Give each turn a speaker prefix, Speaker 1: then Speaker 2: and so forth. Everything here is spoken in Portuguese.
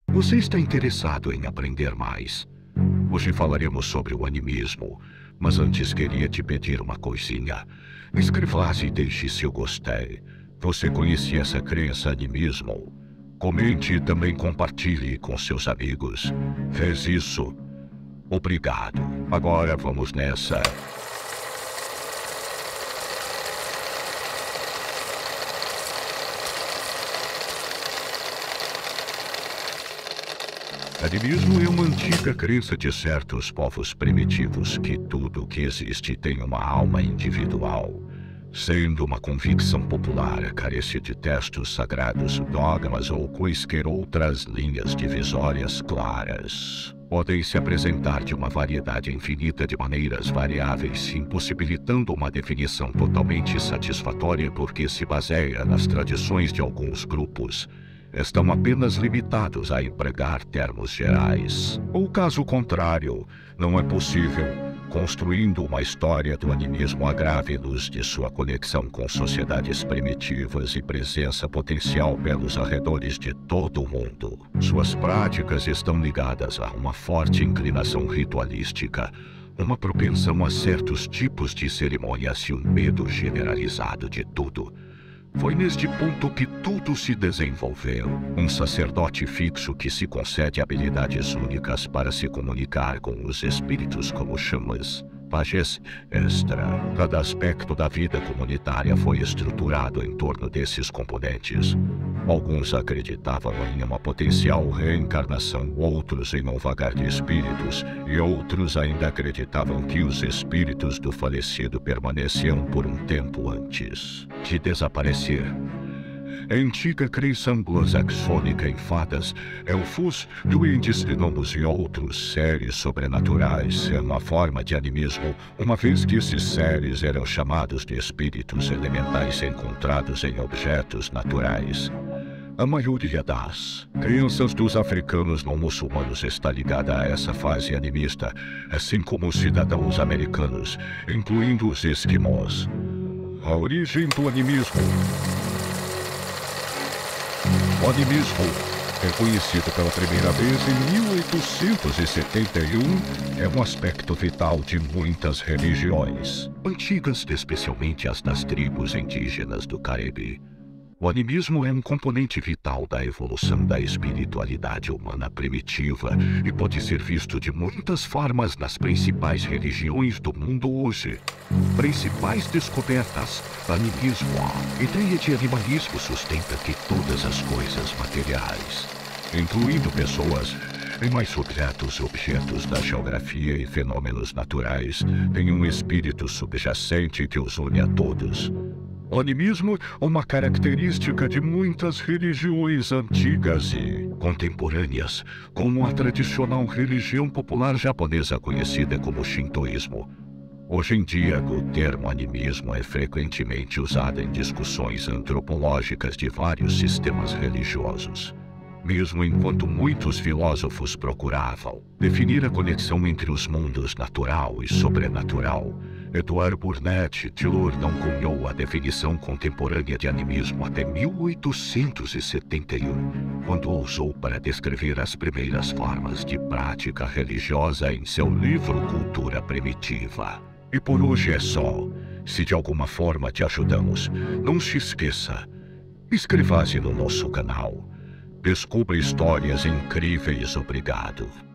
Speaker 1: Você está interessado em aprender mais? Hoje falaremos sobre o animismo, mas antes queria te pedir uma coisinha. Escreva-se e deixe seu gostei. Você conhece essa crença animismo? Comente e também compartilhe com seus amigos. Fez isso? Obrigado. Agora vamos nessa. Animismo é uma antiga crença de certos povos primitivos que tudo o que existe tem uma alma individual. Sendo uma convicção popular, carece de textos sagrados, dogmas ou quaisquer outras linhas divisórias claras. Podem se apresentar de uma variedade infinita de maneiras variáveis, impossibilitando uma definição totalmente satisfatória porque se baseia nas tradições de alguns grupos. Estão apenas limitados a empregar termos gerais. Ou caso contrário, não é possível, construindo uma história do animismo à grave luz de sua conexão com sociedades primitivas e presença potencial pelos arredores de todo o mundo. Suas práticas estão ligadas a uma forte inclinação ritualística, uma propensão a certos tipos de cerimônias e um medo generalizado de tudo. Foi neste ponto que tudo se desenvolveu. Um sacerdote fixo que se concede habilidades únicas para se comunicar com os espíritos como chamas, pages extra. Cada aspecto da vida comunitária foi estruturado em torno desses componentes. Alguns acreditavam em uma potencial reencarnação, outros em um vagar de espíritos, e outros ainda acreditavam que os espíritos do falecido permaneciam por um tempo antes de desaparecer. A antiga crença anglo-saxônica em fadas, elfos, duendes, gnomos e outros seres sobrenaturais é uma forma de animismo, uma vez que esses seres eram chamados de espíritos elementais encontrados em objetos naturais. A maioria das crenças dos africanos não muçulmanos está ligada a essa fase animista, assim como os cidadãos americanos, incluindo os esquimós. A origem do animismo. O animismo, reconhecido pela primeira vez em 1871, é um aspecto vital de muitas religiões antigas, especialmente as das tribos indígenas do Caribe. O animismo é um componente vital da evolução da espiritualidade humana primitiva e pode ser visto de muitas formas nas principais religiões do mundo hoje. Principais descobertas: animismo. A ideia de animalismo sustenta que todas as coisas materiais, incluindo pessoas, e mais objetos da geografia e fenômenos naturais, têm um espírito subjacente que os une a todos. O animismo é uma característica de muitas religiões antigas e contemporâneas, como a tradicional religião popular japonesa conhecida como Shintoísmo. Hoje em dia, o termo animismo é frequentemente usado em discussões antropológicas de vários sistemas religiosos. Mesmo enquanto muitos filósofos procuravam definir a conexão entre os mundos natural e sobrenatural, Edward Burnett Tylor não cunhou a definição contemporânea de animismo até 1871, quando usou para descrever as primeiras formas de prática religiosa em seu livro Cultura Primitiva. E por hoje é só. Se de alguma forma te ajudamos, não se esqueça, inscreva-se no nosso canal. Descubra histórias incríveis. Obrigado.